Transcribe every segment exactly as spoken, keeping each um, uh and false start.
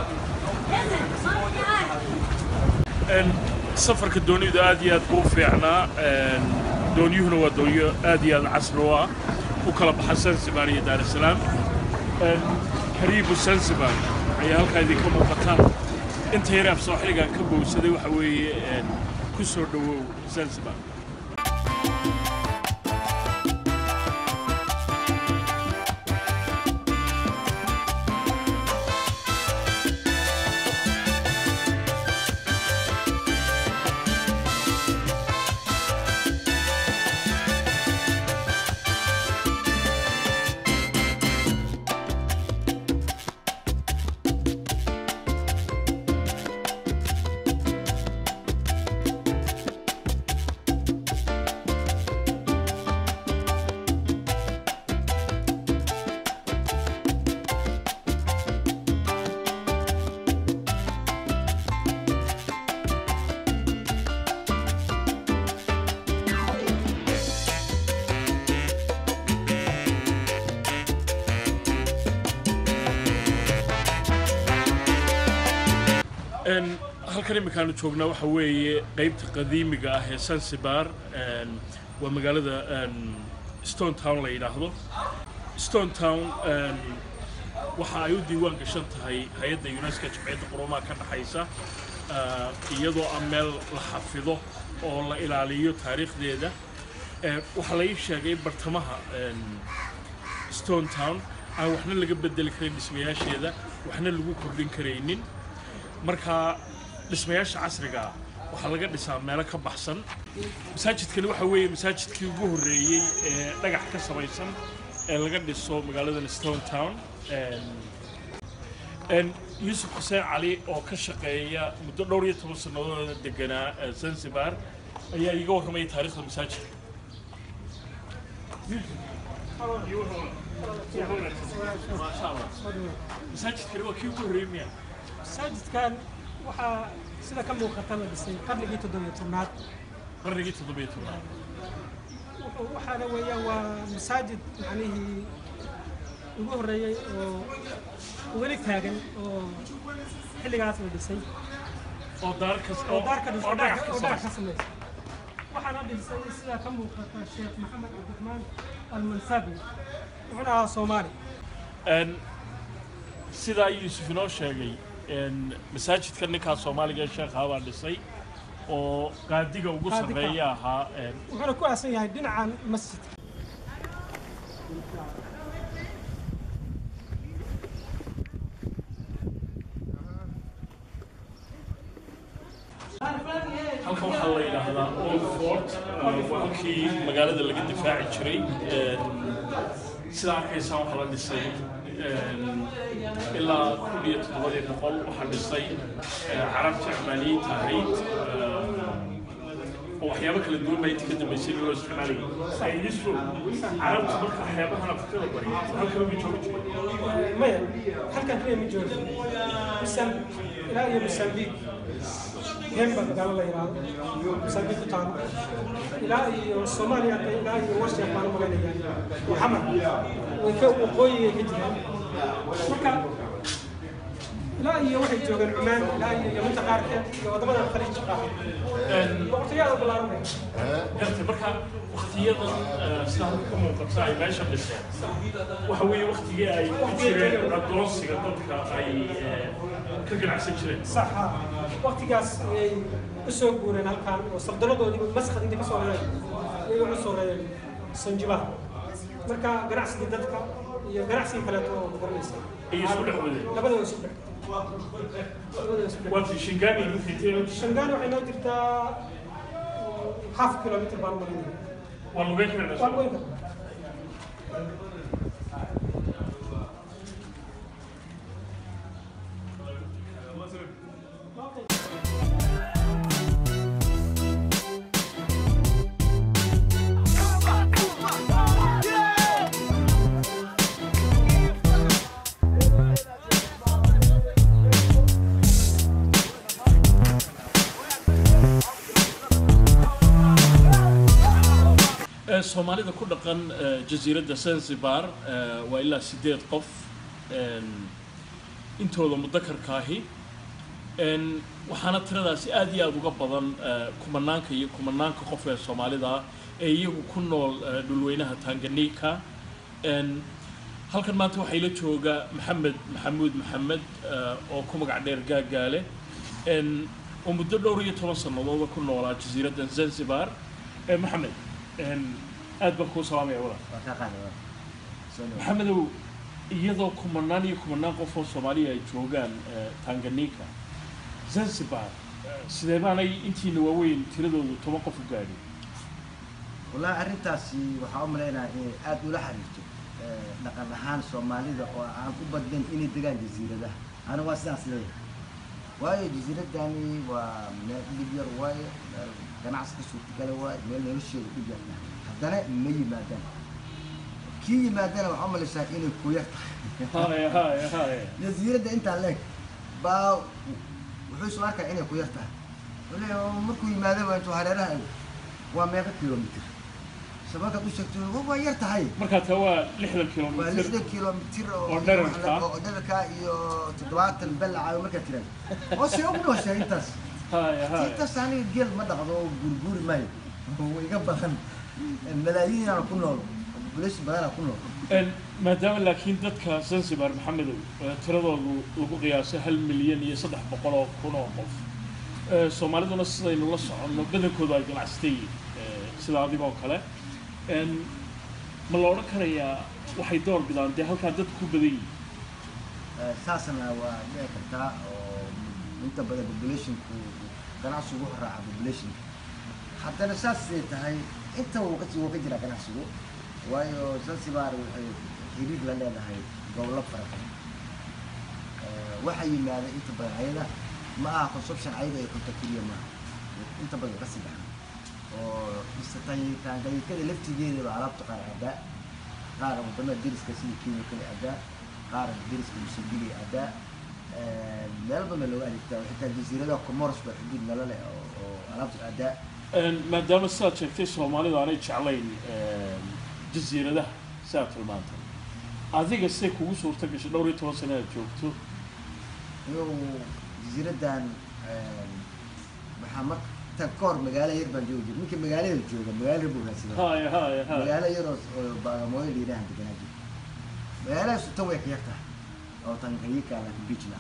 سفر كدوني ده أديات بوفيعنا دوني هنا ودوني أديات عصروا وكلا بحسن سباري دار السلام قريب السنسبان عيال كذي كم وقتان أنت هنا في صحيح كان كبو سدي وحوي كسر دو سنسبان إن هالكلام مكانه شوقنا وحوي قيمة قديمة جاه سانسبار إن ومقالة إن ستون تاون اللي يناهضه ستون تاون إن وحايو ديوان قشنت هاي هيدا يونسكو جمعية القرومة كان حيسا يدو أمل لحفظه أو لإلاليو تاريخ ديدا وحلايف شاقي برتمها إن ستون تاون أو إحنا اللي قبل دلكرين اسمياش هذا وإحنا اللي كردين كرينين marka dhismayaasha casriga ah waxa laga dhisaa meel ka baxsan masaajidkani waxa weeye masaajidkii ugu horeeyay ee dhagax ka samaysan ee laga dhiso magaalada Stone Town een Yusuf Hussein Ali oo ka shaqeeya muddo dhowr iyo toban sanadood deganaa Zanzibar ayaa iga warramay taariikhda masaajidka masaajidkani waa kii ugu horeeyay مساجد كان وحا سيدا كم وقتنا بس قبل جيت الدنيا تمات قبل جيت الدنيا تمات وحا ويا ومساجد يعني هو الرأي ولي تاجن اللي قاعد بس أو دار كس أو دار كس أو دار كس أو دار كس وحا نبي سيدا كم وقتنا الشيخ محمد عبد الرحمن المنسابي وهنا صومالي أن سيدا يوسف نوشاقي إن مساجد كان كان صومالي الشيخ هذا اللي أو قاعد يقول قصة رياها وأنا كويس يعني دين عن مسجد halkan waxa la yiraahdaa Old Fort waa kii magaalada laga difaaci jiray sida arkaysan waxa la dhisay ilaa kun iyo toddoba boqol waxa dhisay carabta Cumaniyiinta ahayd oo waxyaabo kala duwan bay ka dambeysay loo isticmaalay sayidisku carabta marka waxyaabahan afkada bari halkan ma joogo maya halkan kaliya ma joogo misal ilaa iyo Mozambique هنبا قال الله يراد مسجد تان إلى الصومالية إلى ورشة قانون مغنية محمد وكو قوي جدا وكا لا هي واحد جوجل عمان لا هي منطقة عربية وضمن الخليج الشقاق وقتيا بالعربية قلت بركة وقتيا سهل كم وقتاي ما شاء الله وحوي وقتيا أي كثير الدروس قدرتك أي كل عسل شيء صح وقتياس أسوق ورنا كان وصدرنا دوني مسخ عندي بس ولا يوم صور سنجبا مركا جرعس جدتك يا جرعس كلاته بقرنيس يسوق حوله لا بدو يسوق وقت شنغاني يمكن شنغاني وحنا درتا هاف كيلومتر بالمرين والله وين كنا والله وين Soomaalida ku dhaqan jasiiradda Zanzibar waa ilaa sideed qof intooda mudakarkaahi waxaana tiradaasi aad iyo aad uga badan kumanaanka iyo kumanaanka qof ee Soomaalida ee iyagu ku nool dhulweynaha Tanganyika halkan maanta waxay la jooga Maxamed Maxamuud Maxamed oo ku magac dheer Gaagaale oo muddo dhowr iyo toban sanadood ku noolaa jasiiradda Zanzibar Maxamed aad baan ku salaamay walaal Maxamed iyadoo kumanaan iyo kumanaan qof oo Soomaaliya ay joogaan Tanganyika Zanzibar sidee baanay intiina waaweyn tiradoodu toban qof u gaadhay والله أرنتاسي وحاملنا أد ولا حريته نقل هان سومالي ذا وعن أبدن إني دجاج جزيرة ده أنا واسع سليه واي جزيرة داني وليبيا واي كان عسكر سوت كلا واي مل نرشة ليبيا حتى أنا مي مادن كي مادن وحامل ساكين الكويت هاي هاي هاي جزيرة ده أنت عليك با وحوس مارك إني الكويت ولا مركوي مادن وأنتوا هررها ومئة كيلومتر سباك أقول شكله هو يرتاحي مركز هو لحظة كيلومتر لحظة كيلومتر ودركا ودركا يو تدوات البلعة ومركز ترى هو شيء أقوله شيء تاس هاي هاي تاس يعني جيل ما دخلوا جرجور ماي هو يقبل الملايين يعني كله بلش بدنا كله ما دام لكن دتك زنزبار محمد ترى لو قياسه هل مليون يصدح بقولة كونه قف Soomaalida na sidaynu la socono badankooda ay ganacsateen sida adiga oo kale een ma la oran karayaa waxay door bidaan de halka dad ku badan yihiin saasana waa dhici kartaa oo inta badan population ku ganacsigu wuxuu raacaa population haddana saas ay tahay inta uu ka soo ka jira ganacsigu waayo Zanzibar waxay xiriir la leedahay gobollo fara badan waxay yimaadeen inta badan ayada ما consumption عيدة يكون تكلية ما أنت بقى قصي بحنا ومستطيع كان جاي كده لفت جيد وعرفت قار أداء قار مطمئن درس كسي كيمياء كل أداء قار درس كمسجلي أداء لألبا من اللغة اللي بتاعه حتى الجزيرة ده كمارس بحدود لا لا وعرفت أداء ما دام السات شفتي Soomaali da aanay jeclayn jasiirada saat maanta adiga si kugu suurta gashay dhowr iyo toban sano joogto جزيرة دان محمد تكور مقالة يربان جوجي ممكن مقالة يرجوجا مقالة يربوها سيدا هاي هاي هاي مقالة يروس باقاموي اللي يراهن تقناجي مقالة ستويك يفتح أو تنقيك على البيتنا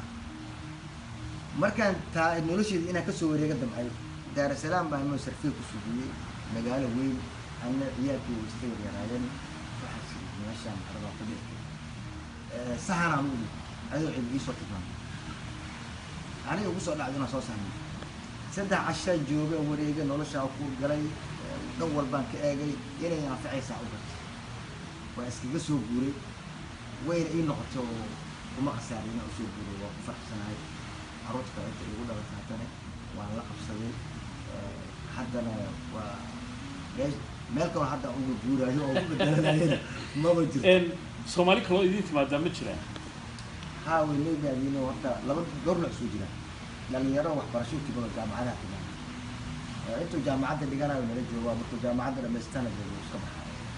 مركان تا النولوشي إنا كسو وريقا دمعي دار السلام بان مو سرفيه كسوبية مقالة وين أن إياكي وستير يراهن وحسي ماشان أربع قبيل سهنا عمولي أيضا عبقي صوت كمان أنا وصل لعدنا صوص هم سدع عشان جوبة وريجة نولش عقول قلي دور بنك أجي يلا ينفع عيسى عبد وأسكت جسوا بوري وين أي نقطة وما خسرنا أسوا بوري وفرح سنة عروض كانت يقول لك هاتنا وعلى قصدي حدنا و ليش مالك واحد أقول بوري أيوة أقول بدل ما بجري إن Soomaali kaloo idin timaada ma jiraan حاول نبي يعني وقت لما دور نحسوجنا لأن يرى وحبرشوك تبغى جامعات كمان أنتوا جامعات اللي كانوا من الجوا أنتوا جامعات لما استنى جوا صباح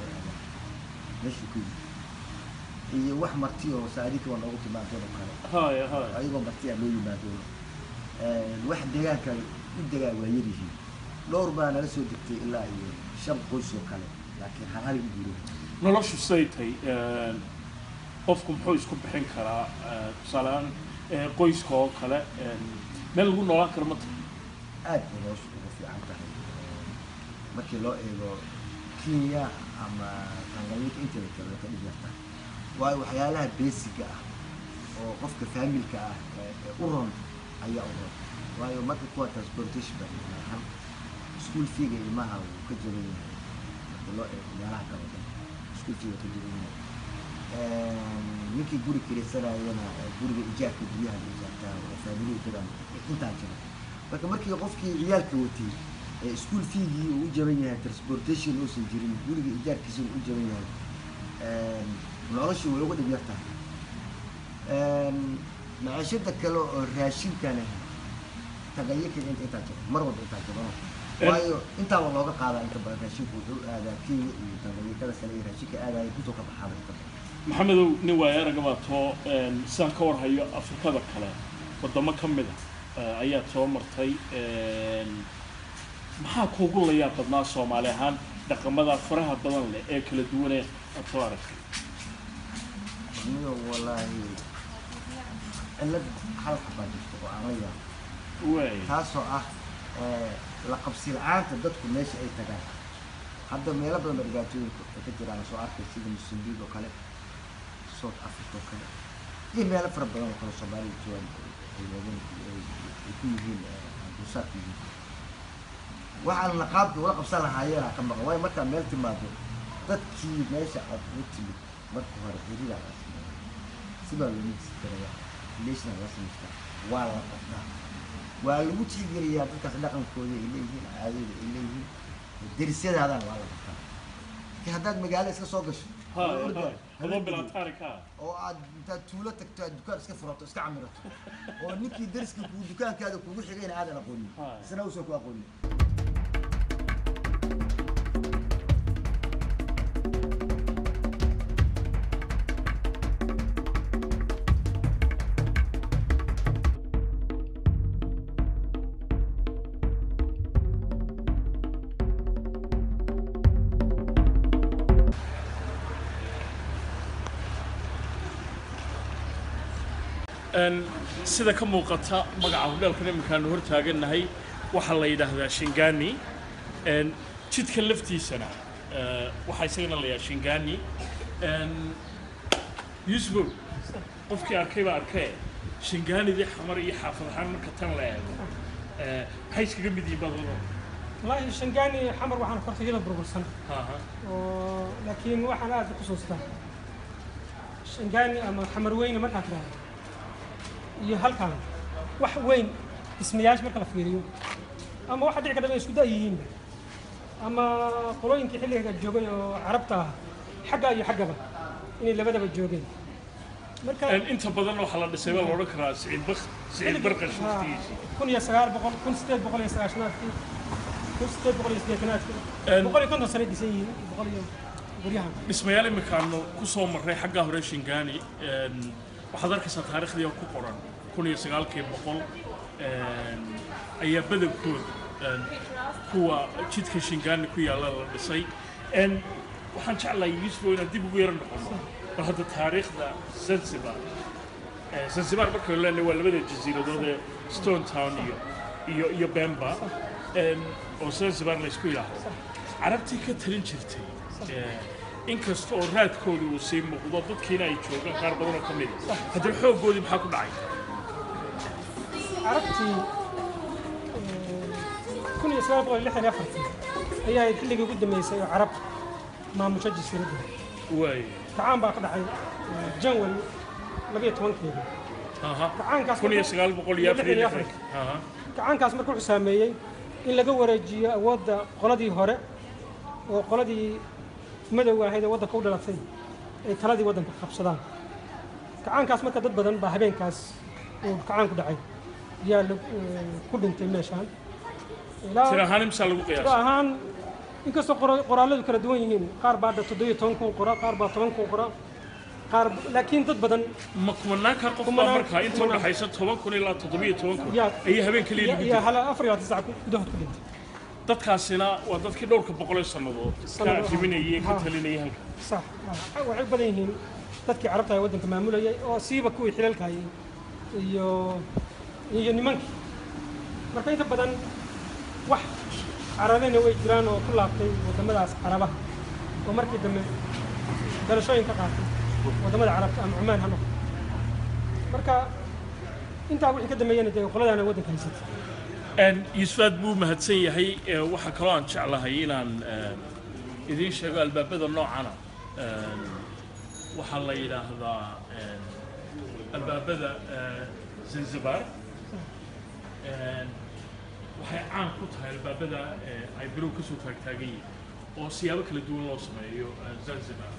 ليش كذي هي واحد مرتي وسأليك وأنا قلت ما دور كله هاي هاي أيوة مرتي علوي ما دور الواحد دجاج كان دجاج ويريه لور بنا لسه دكتي إلا شاب قوس وكله لكن حالي بيقولوا noloshu saytay qofku muxuu isku bixin karaa tusaalean qoyska oo kale meel lagu noolaan karo ma tahay aad noloshu ugu fiican tahay markii loo eego Kenya ama Tanganyika inta la kala ka dhigta waayo waxyaalaha basic ah oo qofka familka ah u roon ayaa u roon waayo marka ku transportation baa school fee ga ilmaha uu ka jaban yahay marka loo eego meelaha kale school fee ka jaban yahay ninkii guri kireysanaayana guriga ijaarka guryaha ijaarta oo family badan inta jira marka markii qofkii ciyaalka watay school fee-gii uu jaban yahay transportation oo soo jirin guriga ijaarkiisa uu jaban yahay een noloshu way ugu dhib yartahay een maciishada kale oo raashinkana tagayirka inta inta jira mar walba inta jira waayo inta waa looga qaadaa inta badan raashinku wuxuu aadaa Kenya iyo tagayirkada kale raashinka aadaya kusoo ka baxaa maxamedow nin waayaaraga baa too sidaan ka warhayo afrikada kale wadamo ka mid ah ayaa soo martay maxaa kuugu la yaab badnaa Soomaali ahaan dhaqamada faraha badan leh ee kala duwan ee aad soo aragtay aniga wallahi cilad halka baa jirta oo aan la yaabo way taasoo ah la qabsi la'aanta dadku meesha ay tagaan hadda meelo badan dhibaatooyinka ka jiraan soo arkay sida Mozambique oo kale South Africa oo kale iyo meelo fara badan oo kale Soomaaliya joogan ay wadaan ay ku yihiin dusaarkii waxaan la qaabka wala qabsan lahaayeen ka maqan way marka meel timaado dadkii meesha aad u timid marka hore xiriir ah sida loo miiskarayaa leesna la sameeyay waa la qabtaa waa lagu tigiriyaa dadkaas dhaqankooda ay leeyihiin caadada ay leeyihiin derisyadaadana waa la qabtaa ka haddaad magaalo iska soo gasho هذا بلا تاريخها oo aad inta tuulo tagto dukaan iska furato iska camirato oo ninkii deriska ku dukaankaada kugu xigayna aadan aqoonin isna uu soo ku aqoonin ان sida ka muuqata magaca hudheelka nimankaan hor taaganahay waxa la yiraahdaa Shingani en jidka laftiisana waxa isagana la yiraahdaa Shingani en Yusuf qofkii arkay baa arkay Shingani di xamar iyo xaafad ahaan marka tan la eego ee waxay iskaga mid yihiin badalo والله Shingani xamar waxaan kortay ila burbursan ha ha oo laakiin waxaan aad ku xusuustaa Shingani ama xamar weyn marka tiraahdo iyo halkan wax weyn ismiyaash marka la fiiriyo ama waxa dhici kara isku daayeen ama qolooyinkii xilliga joogay oo carabta xagga iyo xaggaba inay labadaba joogeen marka inta badan waxa la dhisay waa loo karaa Saciid Bakh Saciid Barqash waqtigiisa kun iyo sagaal boqol kun sideed boqol iyo sagaashanaadkii kun sideed boqol iyo siddeetanaadkii boqol iyo konton sano dhisay yihiin boqol iyo guryahan dhismayaal imikaano ku soo maray xagga hore Shingani waxaad arkaysaa taariikhdii ku qoran kun iyo sagaal boqol een ayaa badabkood een kuwa jidka Shingani ku yaala la dhisay een waxaan jeclahay Yusuf inaan dib ugu yeeran noqono bal hadda taariikhda Zanzibar ee Zanzibar marka la leeyahay waa labada jasiiradood ee Stone Town iyo iyo iyo Pemba een oo Zanzibar la isku yiraahdo carabtii ka talin jirtay ee inkasta oo raadkoodu uu sii muuqdo dadkiina ay joogaan qaar badan oo kamid ah hadda xooggoodii maxaa ku dhacay carabtii kun iyo sagaal boqol iyo lixdan iyo afartii ayaa xilligii ugu dambeysay oo carab maamusha jasiiradda way kacaan baa ka dhacay January laba iyo tobankeeda aha kacaankaas kun iyo sagaal boqol iyo afar iyo lixdan aha kacaankaas markuu wuxuu saameeyay in laga wareejiyo awoodda qoladii hore oo qoladii madowga ahayd ee waddanka u dhalatay ay taladii waddanka qabsadaan kacaankaas marka dad badan baa habeenkaas uu kacaan ku dhacay yaa ku dhintay meeshaan tira ahaan imsa lagu qiyaasay tira ahaan inkastoo qoraaladu kala duwan yihiin qaar baa toddoba iyo toban kun qora qaar baa toban kun qora qaar laakiin dad badan ma kumanaanka qof baa markaa inta u dhaxaysa toban kun ilaa toddoba iyo toban kun ay habeen kaliya lagu dhintay hala afar iyo tisa kun gudahood ku dhintay dadkaasina waa dadkii dhowrka boqol ee sanadood ka jibinayay ka talinayay halka sax waxay badan yihiin dadkii carabta ee waddanka maamulayay oo siiba kuwii xilalka hayay iyo iyo nimankii marka inta badan wax carabena way jiraan oo ku laabtay wadamadaas carabaha oo markii dambe dalashooyin ka qaatay wadamada carabta ama Cumaan ha noqdo marka intaa wixii ka dambeeyana dee qoladana waddanka haysatay ان يسفاد بو مهدسن yahay waxa kale aan jeclahay inaan idin sheego albaabada noocana waxa la yiraahdaa albaabada Zanzibar waxay caan ku tahay albaabada ay bilow ka soo taagtaagay oo siyaabo kala duwan loo sameeyo Zanzibar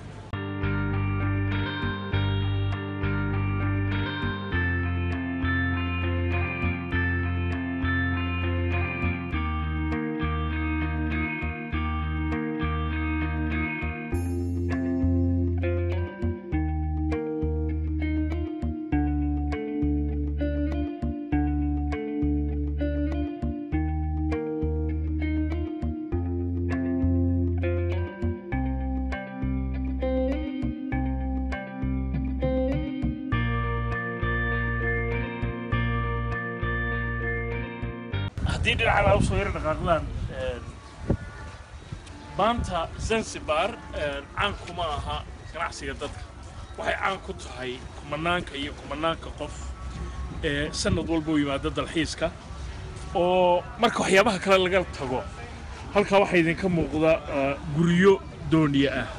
haddii dhinacan u soo yara dhaqaaqdaan maanta Zanzibar caan kuma aha ganacsiga dadka waxay caan ku tahay kumanaanka iyo kumanaanka qof ee sanad walba u yimaada dalxiiska oo marka waxyaabaha kale laga tago halka waxa idinka muuqda guryo dooniya ah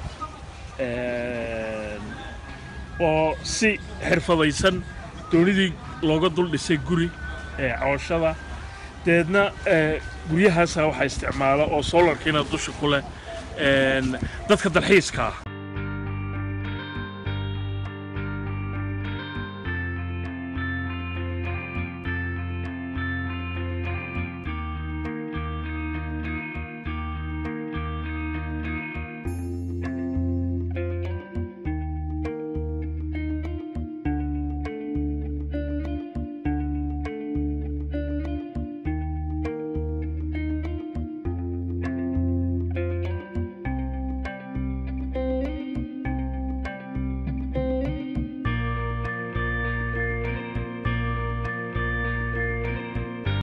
oo si xirfadaysan doonidii looga dul dhisay guri ee cooshada deedna guryahaas waxa isticmaala oo solarkiina dusha ku leh dadka dalxiiska